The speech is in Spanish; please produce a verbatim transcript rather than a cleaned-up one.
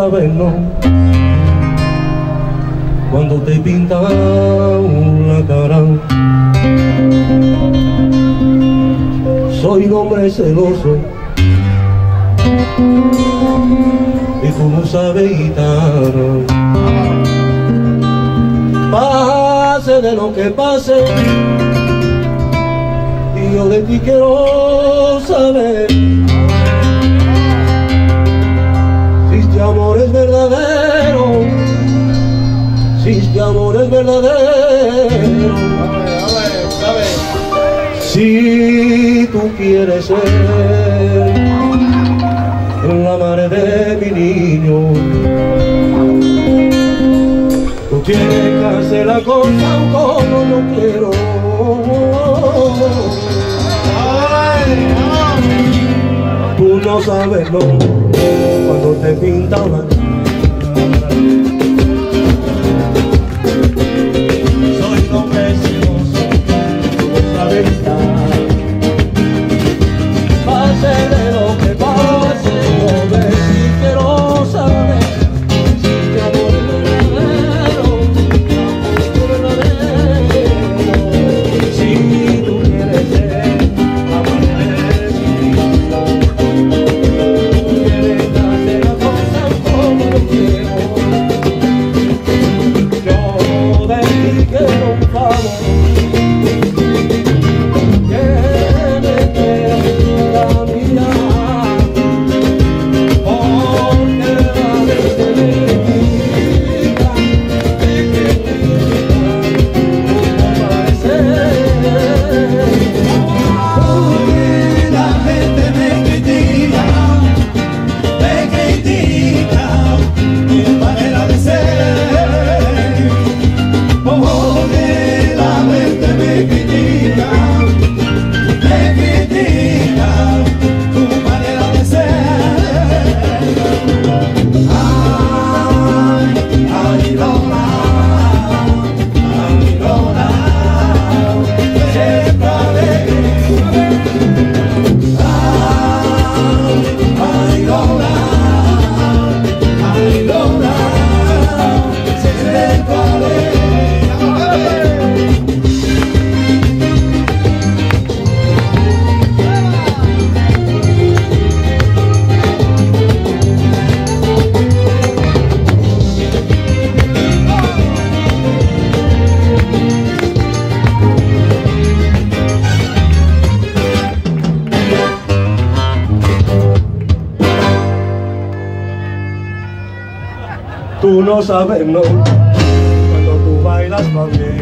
sabes, no, cuando te pintan la cara. Soy un hombre celoso y tú no sabes, gitana. Pase de lo que pase, y yo de ti quiero saber si este amor es verdadero, si este amor es verdadero. Si tú quieres ser la madre de mi niño, tú tienes que hacer la cosa como yo quiero. Tú no sabes, no, cuando te pintan la cara. Soy un hombre celoso, tú no sabes estar. Pase de lo que pase, yo de ti quiero saber si te amor es verdadero, si te amor es verdadero. Si tú quieres ser la madre de mi vida, tienes que hacer las cosas como yo quiero. Yo de ti quiero un favor, que me quieras la vida, porque la mente me critica, me critica tu parecer. Porque la gente me critica, me critica mi manera de ser. Porque la gente me critica, me critica tu manera de ser. Ay, ay, Lola, ay, Lola, siempre alegre. Ay, Lola, ay, Lola, siempre alegre. Tú no sabes, no, cuando tú bailas más bien.